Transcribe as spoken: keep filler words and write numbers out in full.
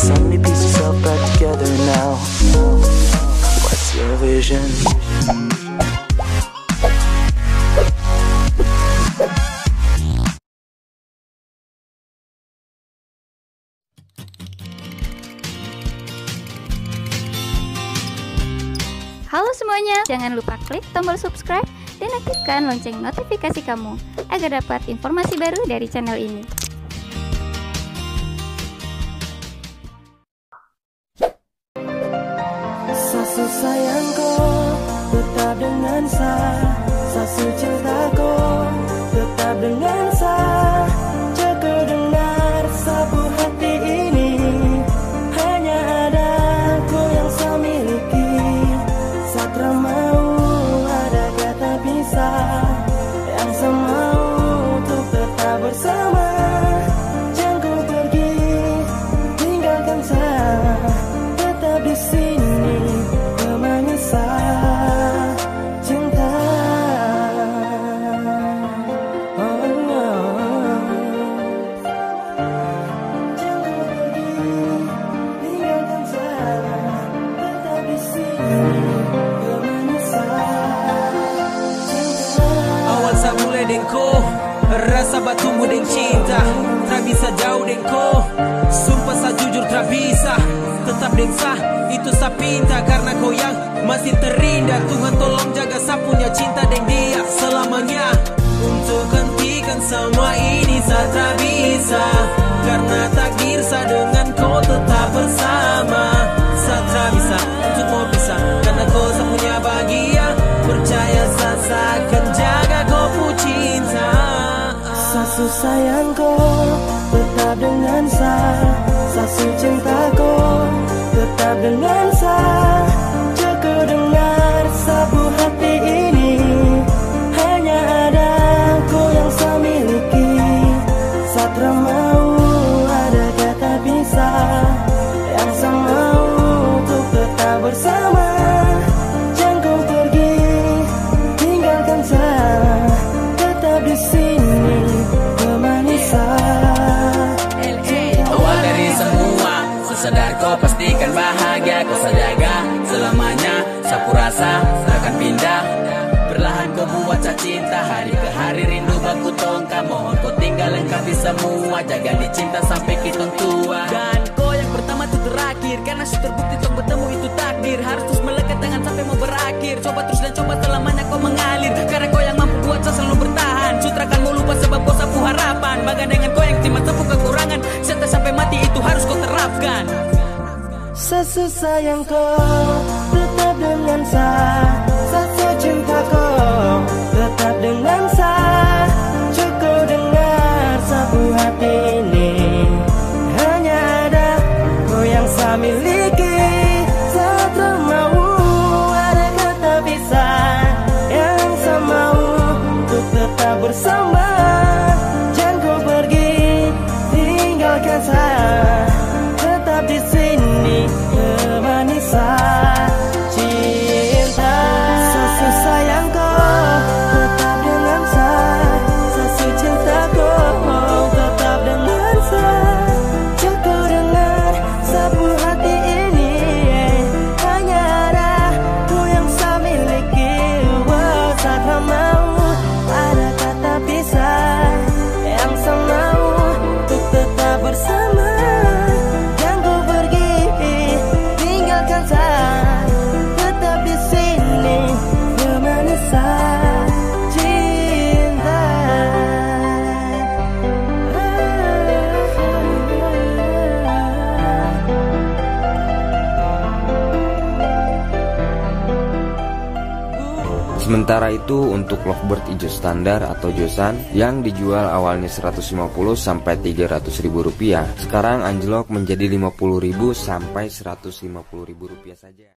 so many pieces all back together now. What's your vision? Halo semuanya, jangan lupa klik tombol subscribe dan aktifkan lonceng notifikasi kamu agar dapat informasi baru dari channel ini. Sasu sayangku tetap dengan saya, sasu cintaku tetap dengan saya. Jika dengar sapu hati ini, hanya ada aku yang saya miliki. Satra mau ada kata bisa, yang saya mau untuk tetap bersama. Jangan kau pergi, tinggalkan saya, tetap di sini temani saya, cinta. Oh, oh. Jangan kau pergi, tinggalkan saya, tetap di sini. Awal sa mulai dengko, rasa batumu deng cinta, tak bisa jauh dengko. Sumpah sa jujur tak bisa, tetap deng sah, itu sa pinta. Karena kau yang masih terindah, Tuhan tolong jaga sa punya cinta deng dia selamanya. Untuk hentikan semua ini sa tak bisa, karena takdir sa dengan kau tetap bersama. Sa tak bisa untuk mau bisa, karena kau sa punya bahagia. Percaya sa akan jaga kau pu cinta. Sasu sayangku tetap dengan saya, sasu cintaku tetap dengan saya. Jika dengar sapu hati ini, hanya ada aku yang saya miliki. Satra mau ada kata bisa, yang saya mau untuk tetap bersama. Jangan kau pergi, tinggalkan saya, tetap di sini temani saya. Awal dari semua, sesadar kau pastikan bahagia. Kau sajaga selamanya, sapu rasa takkan pindah. Perlahan kau buat saya cinta, hari ke hari rindu baku tongka. Mohon kau tinggal lengkapi semua, jaga di cinta sampai kita tua. Dan kau yang pertama tuh terakhir, karena sudah terbukti tong bertemu itu takdir. Harus terus melekat tangan sampai mau berakhir. Coba terus dan coba selamanya kau mengalir, karena kau yang mampu buat saya selalu bertahan. Sutra kan mau lupa sebab kau sapu harapan. Baga dengan kau yang terima sapu kekurangan, serta sampai mati itu harus kau terapkan. Sasu sayangku tetap dengan saya, sasu cintaku tetap dengan saya. Cukup dengar sapu hati ini, hanya ada kau yang saya miliki. Satra mau ada kata bisa, yang saya mau untuk tetap bersama. Jangan kau pergi, tinggalkan saya, tetap di sini temani saya, cinta. Sasu sayangku tetap dengan saya, sasu cintaku tetap dengan saya. Cukup dengar sapu hati ini, hanya ada kau yang saya miliki. Wow, Satra mau ada kata bisa, yang saya mau untuk tetap bersama. Jangan kau pergi, tinggalkan saya, tetap di sini temani saya, cinta. Sementara itu untuk lovebird hijau standar atau josan yang dijual awalnya seratus lima puluh sampai tiga ratus ribu rupiah, sekarang anjlok menjadi lima puluh ribu sampai seratus lima puluh ribu rupiah saja.